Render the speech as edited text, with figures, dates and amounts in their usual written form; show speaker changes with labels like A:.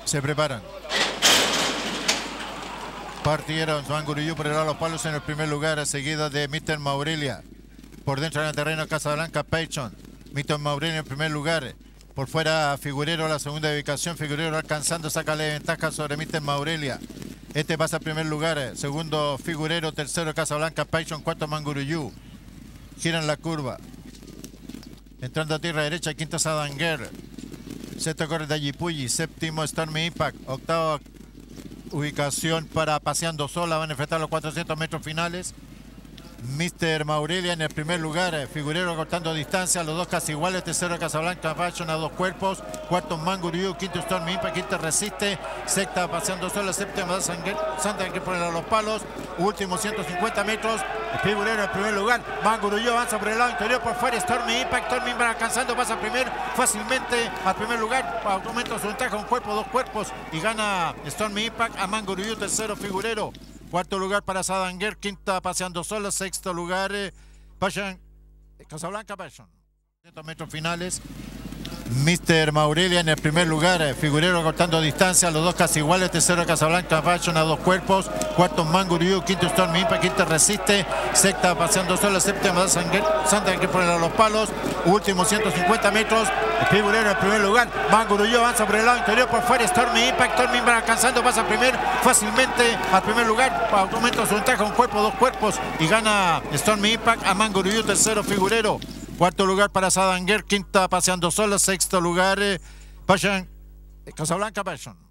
A: Se preparan. Partieron Manguruyú por el lado de los palos en el primer lugar, seguida de Mr. Maurelia. Por dentro del terreno Casablanca Payton. Mr. Maurelia en el primer lugar. Por fuera Figurero, la segunda ubicación. Figurero alcanzando, sácale ventaja sobre Mr. Maurelia. Este pasa al primer lugar. Segundo Figurero, tercero Casablanca Payton, cuarto Manguruyú. Giran la curva. Entrando a tierra derecha, quinto Sadanger. Sexto corre de Ayipulli. Séptimo Stormy Impact. Octavo ubicación para Paseando Sola. Van a enfrentar los 400 metros finales. Mr. Maurelia en el primer lugar. Figurero cortando distancia. Los dos casi iguales. Tercero Casablanca Fashion a dos cuerpos. Cuarto Manguruyú. Quinto Stormy Impact. Quinto Resiste. Sexta Paseando Sola. Séptima Sadanger por los palos. Último 150 metros. Figurero en el primer lugar. Manguruyú avanza por el lado interior. Por fuera Stormy Impact. Stormy Impact alcanzando. Pasa fácilmente al primer lugar. Aumenta su ventaja. Un cuerpo, dos cuerpos. Y gana Stormy Impact a Manguruyú. Tercero Figurero. Cuarto lugar para Sadanger. Quinta Paseando Sola. Sexto lugar Casablanca Passion. 100 metros finales. Mr. Maurelia en el primer lugar. Figurero cortando distancia. Los dos casi iguales. Tercero Casablanca Fashion a dos cuerpos. Cuarto Manguruyú. Quinto Stormy Impact. Quinto Resiste. Sexta Paseando Sola. Séptima Sadanger por los palos. Último 150 metros. Figurero en el primer lugar. Manguruyú avanza por el lado interior. Por fuera Stormy Impact. Stormy Impact alcanzando. Pasa fácilmente al primer lugar. Aumenta su ventaja. Un cuerpo, dos cuerpos. Y gana Stormy Impact a Manguruyú. Tercero Figurero. Cuarto lugar para Sadanger. Quinta Paseando Sola. Sexto lugar Casablanca Passion.